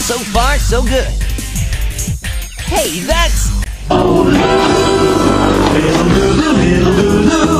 So far, so good. Hey, that's... Little Lulu, little Lulu.